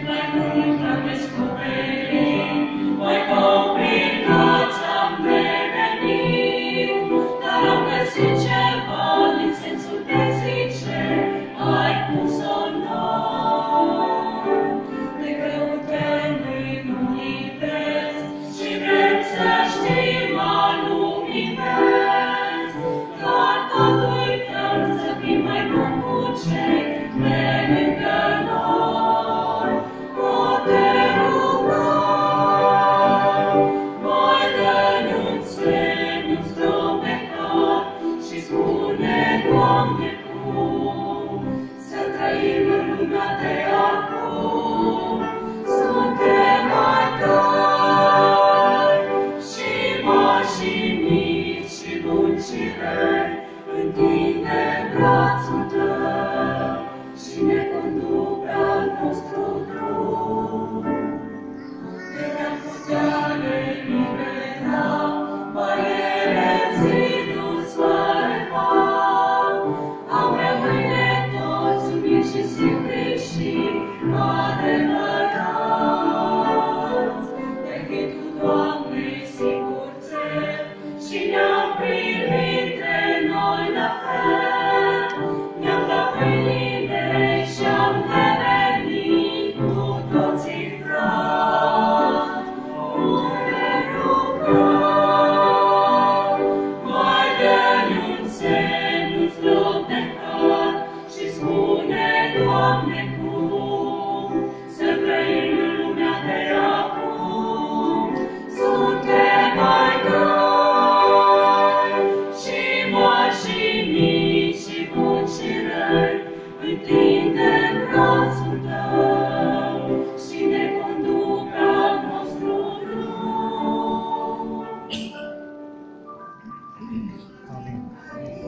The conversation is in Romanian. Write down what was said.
mai mult am descoperit, mai complicat am devenit, dar am găsit ceva din sensul de zice, ai pus-o în noi. De căutăm în univers și vrem să știm aluminez, doar tot uităm să fim mai buni cu cei de lângă noi. O, te rugăm, mai dă-ne un semn, un strop de cal și spune, Doamne, cum să trăim în lumea de acum. Suntem ai tăi și mari și mici și buni și răi, întinde brațul tău și ne conduc pe al nostru drum. De ne-am putea elibera, bariere, ziduri, sfărăta, am rămâne toți uniți și simpli și adevărați. Decât tu, Doamne, singur țel, și ne-am primit între noi la fel. Ne-am dat mâinile și am devenit cu toții frați. Te rugăm, mai dă-ne un semn, un strop de cal și spune, Doamne, cum